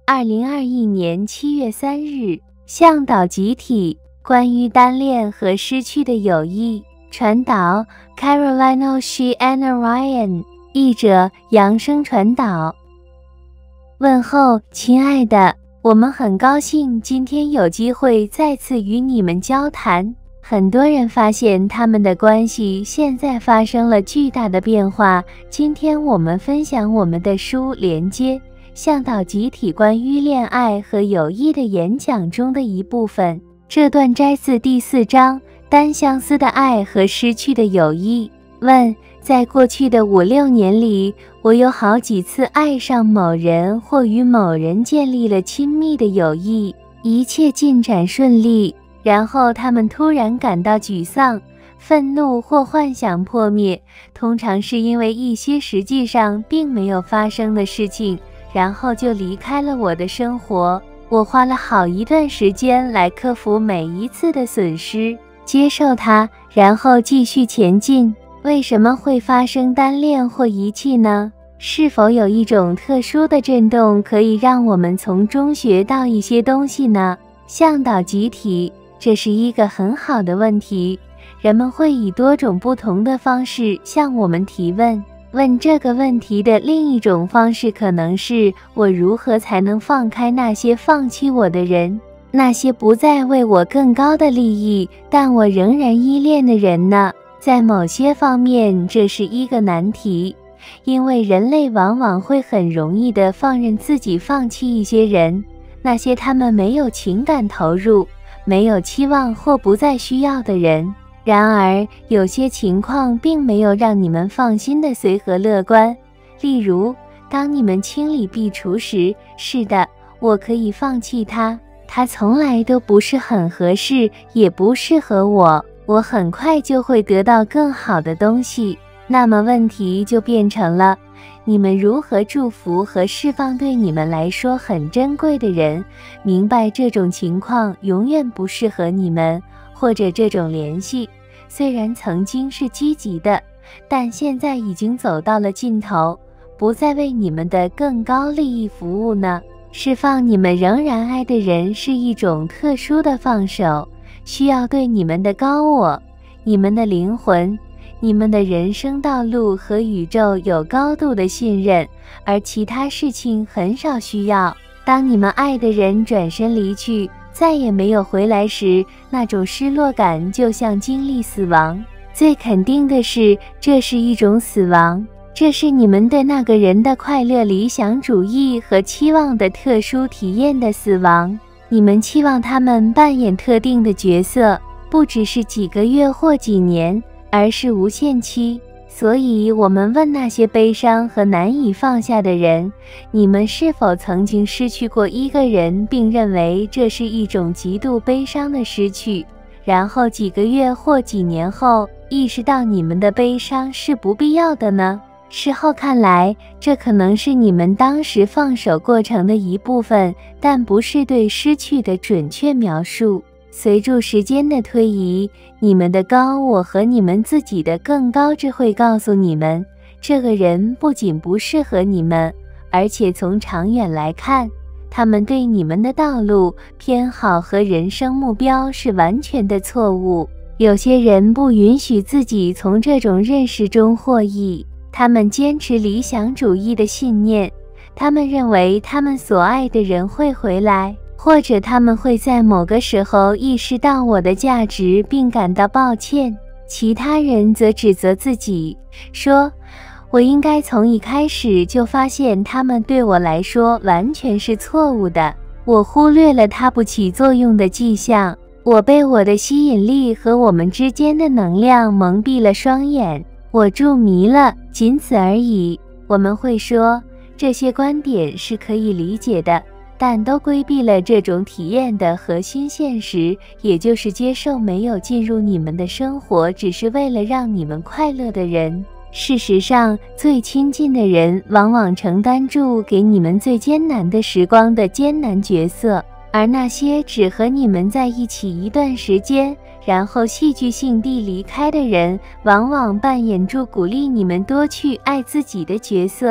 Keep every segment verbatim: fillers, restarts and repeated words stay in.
二零二一年七月三日，向导集体关于单恋和失去的友谊。传导 Carolina Sheanna Ryan， 译者扬声传导。问候，亲爱的，我们很高兴今天有机会再次与你们交谈。很多人发现他们的关系现在发生了巨大的变化。今天我们分享我们的书连接向导集体关于恋爱和友谊的演讲中的一部分。这段摘自第四章，单相思的爱和失去的友谊。问，在过去的五六年里，我有好几次爱上某人或与某人建立了亲密的友谊，一切进展顺利，然后他们突然感到沮丧、愤怒或幻想破灭，通常是因为一些实际上并没有发生的事情，然后就离开了我的生活。我花了好一段时间来克服每一次的损失，接受它，然后继续前进。为什么会发生单恋或遗弃呢？是否有一种特殊的震动可以让我们从中学到一些东西呢？向导集体，这是一个很好的问题。人们会以多种不同的方式向我们提问。问这个问题的另一种方式可能是：我如何才能放开那些放弃我的人，那些不再为我更高的利益，但我仍然依恋的人呢？在某些方面，这是一个难题，因为人类往往会很容易地放任自己放弃一些人，那些他们没有情感投入、没有期望或不再需要的人。然而，有些情况并没有让你们放心的随和乐观。例如，当你们清理壁橱时，是的，我可以放弃他，他从来都不是很合适，也不适合我，我很快就会得到更好的东西。那么问题就变成了，你们如何祝福和释放对你们来说很珍贵的人，明白这种情况永远不适合你们，或者这种联系虽然曾经是积极的，但现在已经走到了尽头，不再为你们的更高利益服务呢？释放你们仍然爱的人是一种特殊的放手，需要对你们的高我、你们的灵魂、你们的人生道路和宇宙有高度的信任，而其他事情很少需要。当你们爱的人转身离去，再也没有回来时，那种失落感就像经历死亡。最肯定的是，这是一种死亡，这是你们对那个人的快乐理想主义和期望的特殊体验的死亡。你们期望他们扮演特定的角色，不只是几个月或几年，而是无限期。所以我们问那些悲伤和难以放下的人，你们是否曾经失去过一个人，并认为这是一种极度悲伤的失去，然后几个月或几年后意识到你们的悲伤是不必要的呢？事后看来，这可能是你们当时放手过程的一部分，但不是对失去的准确描述。随着时间的推移，你们的高我和你们自己的更高智慧告诉你们，这个人不仅不适合你们，而且从长远来看，他们对你们的道路、偏好和人生目标是完全的错误。有些人不允许自己从这种认识中获益，他们坚持理想主义的信念，他们认为他们所爱的人会回来，或者他们会在某个时候意识到我的价值并感到抱歉。其他人则指责自己，说我应该从一开始就发现他们对我来说完全是错误的，我忽略了它不起作用的迹象，我被我的吸引力和我们之间的能量蒙蔽了双眼，我入迷了，仅此而已。我们会说，这些观点是可以理解的，但都规避了这种体验的核心现实，也就是接受没有进入你们的生活只是为了让你们快乐的人。事实上，最亲近的人往往承担住给你们最艰难的时光的艰难角色，而那些只和你们在一起一段时间，然后戏剧性地离开的人，往往扮演住鼓励你们多去爱自己的角色。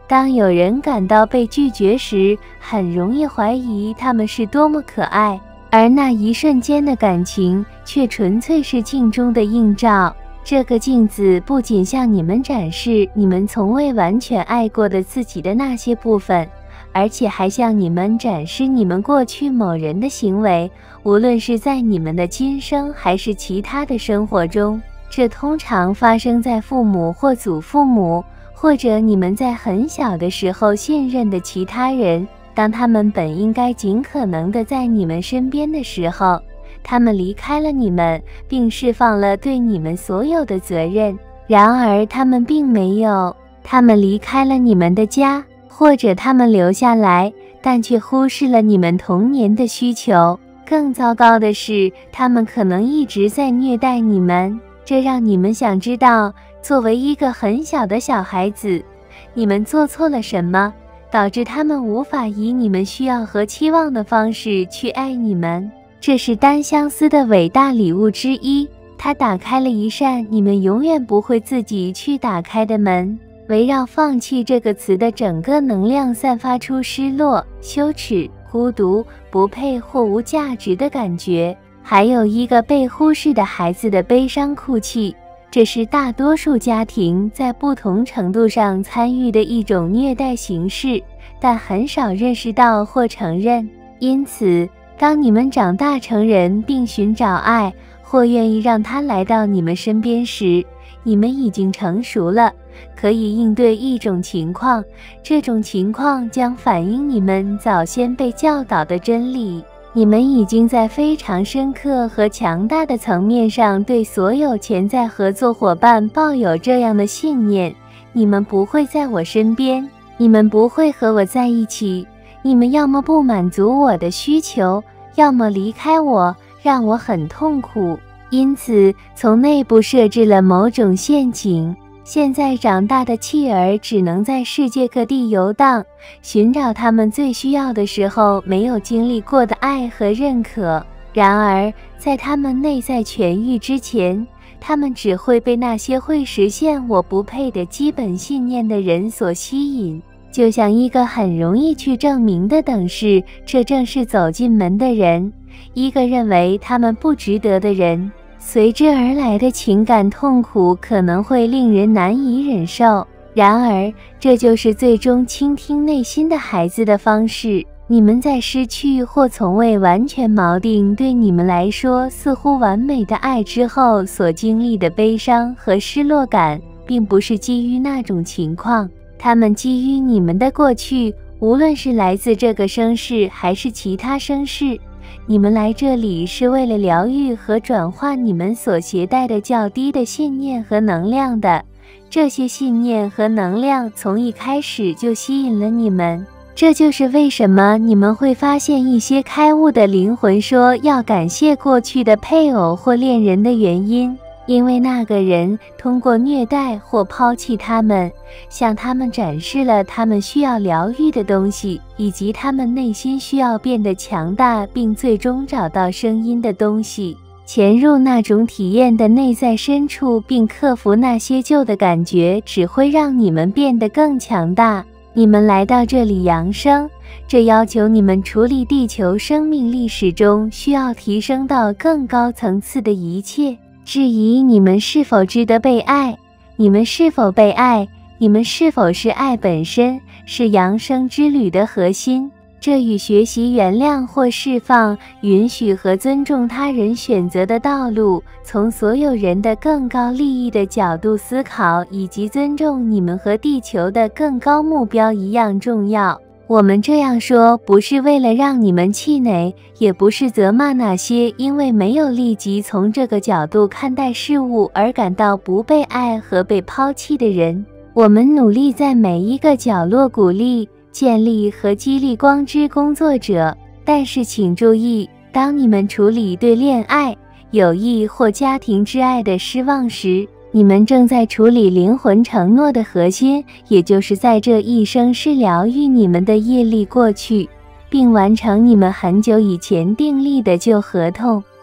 当有人感到被拒绝时，很容易怀疑他们是多么可爱，而那一瞬间的感情却纯粹是镜中的映照。这个镜子不仅向你们展示你们从未完全爱过的自己的那些部分，而且还向你们展示你们过去某人的行为，无论是在你们的今生还是其他的生活中。这通常发生在父母或祖父母，或者你们在很小的时候信任的其他人。当他们本应该尽可能的在你们身边的时候，他们离开了你们，并释放了对你们所有的责任。然而他们并没有，他们离开了你们的家，或者他们留下来，但却忽视了你们童年的需求。更糟糕的是，他们可能一直在虐待你们。这让你们想知道，作为一个很小的小孩子，你们做错了什么，导致他们无法以你们需要和期望的方式去爱你们。这是单相思的伟大礼物之一，它打开了一扇你们永远不会自己去打开的门。围绕放弃这个词的整个能量散发出失落、羞耻、孤独、不配或无价值的感觉，还有一个被忽视的孩子的悲伤哭泣。这是大多数家庭在不同程度上参与的一种虐待形式，但很少认识到或承认。因此当你们长大成人并寻找爱，或愿意让它来到你们身边时，你们已经成熟了，可以应对一种情况。这种情况将反映你们早先被教导的真理。你们已经在非常深刻和强大的层面上对所有潜在合作伙伴抱有这样的信念：你们不会在我身边，你们不会和我在一起，你们要么不满足我的需求，要么离开我，让我很痛苦。因此从内部设置了某种陷阱。现在长大的弃儿只能在世界各地游荡，寻找他们最需要的时候没有经历过的爱和认可。然而在他们内在痊愈之前，他们只会被那些会实现我不配的基本信念的人所吸引，就像一个很容易去证明的等式，这正是走进门的人，一个认为他们不值得的人。随之而来的情感痛苦可能会令人难以忍受，然而这就是最终倾听内心的孩子的方式。你们在失去或从未完全锚定对你们来说似乎完美的爱之后所经历的悲伤和失落感，并不是基于那种情况，它们基于你们的过去，无论是来自这个生世还是其他生世。你们来这里是为了疗愈和转化你们所携带的较低的信念和能量的。这些信念和能量从一开始就吸引了你们。这就是为什么你们会发现一些开悟的灵魂说要感谢过去的配偶或恋人的原因。因为那个人通过虐待或抛弃他们，向他们展示了他们需要疗愈的东西，以及他们内心需要变得强大并最终找到声音的东西。潜入那种体验的内在深处并克服那些旧的感觉，只会让你们变得更强大。你们来到这里扬升，这要求你们处理地球生命历史中需要提升到更高层次的一切。质疑你们是否值得被爱，你们是否被爱，你们是否是爱本身，是扬升之旅的核心。这与学习原谅或释放、允许和尊重他人选择的道路，从所有人的更高利益的角度思考，以及尊重你们和地球的更高目标一样重要。我们这样说不是为了让你们气馁，也不是责骂那些因为没有立即从这个角度看待事物而感到不被爱和被抛弃的人。我们努力在每一个角落鼓励、建立和激励光之工作者，但是请注意，当你们处理对恋爱、友谊或家庭之爱的失望时，你们正在处理灵魂承诺的核心，也就是在这一生是疗愈你们的业力过去，并完成你们很久以前订立的旧合同。